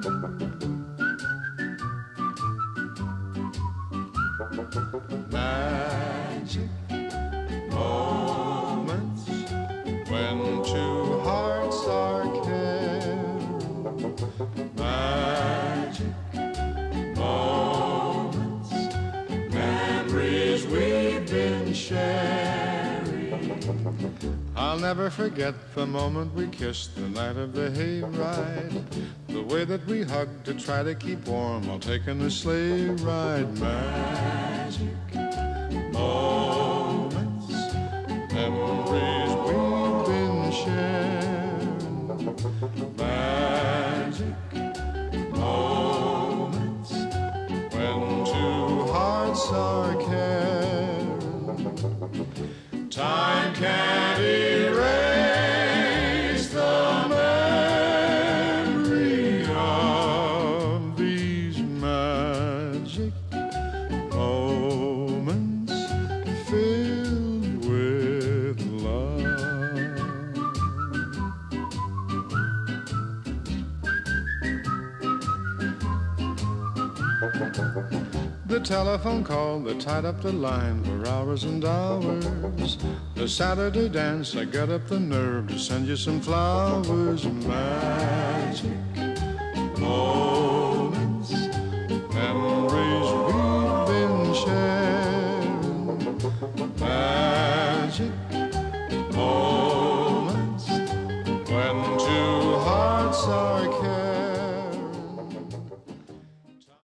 Magic moments when two hearts are caring. Magic moments, memories we've been sharing. I'll never forget the moment we kissed the night of the hayride. The way that we hugged to try to keep warm while taking the sleigh ride. Magic moments, memories we've been sharing. Magic moments when two hearts are caring. Time can't erase the memory of these magic moments filled with love. The telephone call that tied up the line for hours and hours. The Saturday dance, I got up the nerve to send you some flowers. Magic moments, memories